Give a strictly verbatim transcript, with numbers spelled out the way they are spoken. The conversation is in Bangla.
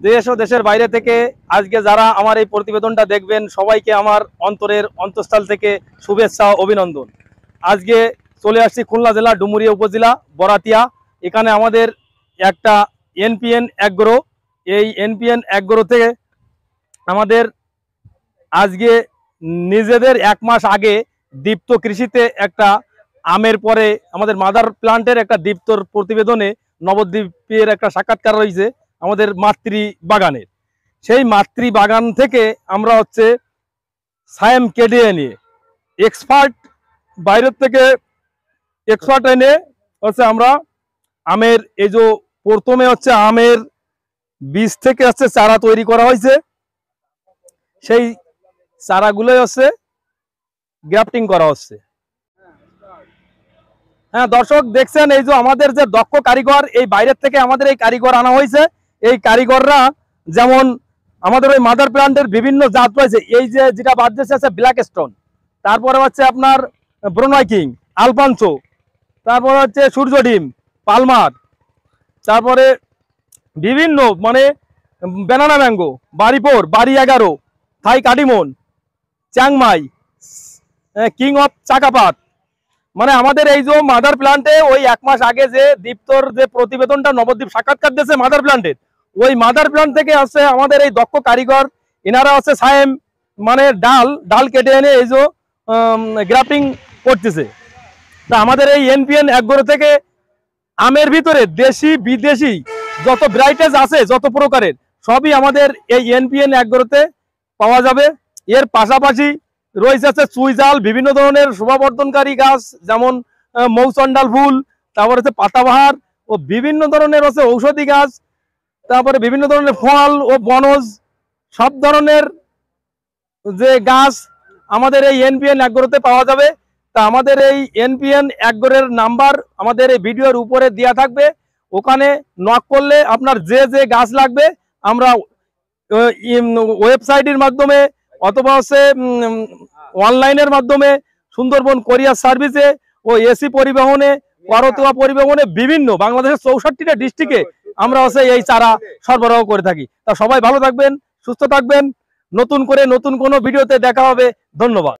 দেশ ও দেশের বাইরে থেকে আজকে যারা আমার এই প্রতিবেদনটা দেখবেন সবাইকে আমার অন্তরের অন্তঃস্থল থেকে শুভেচ্ছা ও অভিনন্দন। আজকে চলে আসছি খুলনা জেলা ডুমুরিয়া উপজেলা বরাতিয়া। এখানে আমাদের একটা এনপিএন অ্যাগ্রো, এই এনপিএন অ্যাগ্রো থেকে আমাদের আজকে নিজেদের এক মাস আগে দীপ্ত কৃষিতে একটা আমের পরে আমাদের মাদার প্লান্টের একটা দীপ্তর প্রতিবেদনে নবদ্বীপের একটা সাক্ষাৎকার রয়েছে আমাদের মাতৃ বাগানের। সেই মাতৃ বাগান থেকে আমরা হচ্ছে সায়েম কেডে নিয়ে এক্সপার্ট বাইরের থেকে এক্সপার্ট এনে হচ্ছে আমরা আমের এই যে প্রথমে হচ্ছে আমের বীজ থেকে হচ্ছে চারা তৈরি করা হয়েছে, সেই চারাগুলোই হচ্ছে গ্রাফটিং করা হচ্ছে। হ্যাঁ দর্শক দেখছেন, এই যে আমাদের যে দক্ষ কারিগর, এই বাইরের থেকে আমাদের এই কারিগর আনা হয়েছে। এই কারিগররা যেমন আমাদের ওই মাদার প্লান্টের বিভিন্ন জাত রয়েছে, এই যে যেটা বাদ দিয়েছে আছে ব্ল্যাক স্টোন, তারপরে হচ্ছে আপনার ব্রুনাই কিং, আলফানসো, তারপরে হচ্ছে সূর্য ডিম, পালমার, তারপরে বিভিন্ন মানে ব্যানানা ম্যাঙ্গো, বাড়িপোর, বাড়ি এগারো, Thai Katimon, Chiang Mai, king of Chakapat. মানে আমাদের এই যে মাদার প্লান্টে ওই এক মাস আগে যে দীপ্তর যে প্রতিবেদনটা নবদ্বীপ সাক্ষাৎকার দিয়েছে মাদার প্লান্টের, ওই মাদার প্লান্ট থেকে আছে আমাদের এই দক্ষ কারিগর, এনারা হচ্ছে সায়েম মানে ডাল ডাল কেটে এনে এই যে গ্রাফটিং করতেছে। তা আমাদের এই এনপিএন অ্যাগ্রো থেকে আমের ভিতরে দেশি বিদেশি যত ভ্যারাইটিস আছে, যত প্রকারের, সবই আমাদের এই এনপিএন অ্যাগ্রোতে পাওয়া যাবে। এর পাশাপাশি রয়েছে আছে চুইজাল, বিভিন্ন ধরনের শোভাবর্ধনকারী গাছ, যেমন মৌচন্ডাল ফুল, তারপরে হচ্ছে পাতাবাহার ও বিভিন্ন ধরনের হচ্ছে ঔষধি গাছ, তারপরে বিভিন্ন ধরনের ফল ও বনজ, সব ধরনের যে গাছ আমাদের এই এনপিএন অ্যাগ্রোতে পাওয়া যাবে। তা আমাদের এই এনপিএন অ্যাগ্রোর নাম্বার আমাদের এই ভিডিওর উপরে দেওয়া থাকবে, ওখানে নক করলে আপনার যে যে গাছ লাগবে আমরা ওয়েবসাইটের মাধ্যমে অথবা হচ্ছে অনলাইনের মাধ্যমে সুন্দরবন কোরিয়ার সার্ভিসে ও এসি পরিবহনে, করতোয়া পরিবহনে, বিভিন্ন বাংলাদেশের চৌষট্টিটা ডিস্ট্রিক্টে আমরা হচ্ছে এই চারা সরবরাহ করে থাকি। তা সবাই ভালো থাকবেন, সুস্থ থাকবেন। নতুন করে নতুন কোনো ভিডিওতে দেখা হবে। ধন্যবাদ।